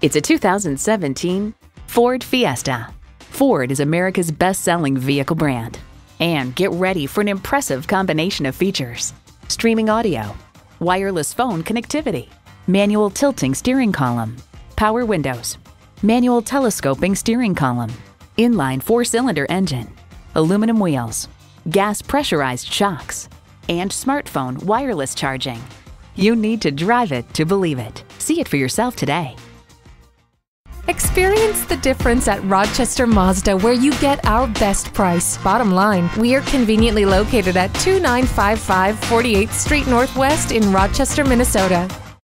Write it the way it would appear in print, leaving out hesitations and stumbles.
It's a 2017 Ford Fiesta. Ford is America's best-selling vehicle brand. And get ready for an impressive combination of features: streaming audio, wireless phone connectivity, manual tilting steering column, power windows, manual telescoping steering column, inline 4-cylinder engine, aluminum wheels, gas pressurized shocks, and smartphone wireless charging. You need to drive it to believe it. See it for yourself today. Experience the difference at Rochester Mazda, where you get our best price. Bottom line, we are conveniently located at 2955 48th Street Northwest in Rochester, Minnesota.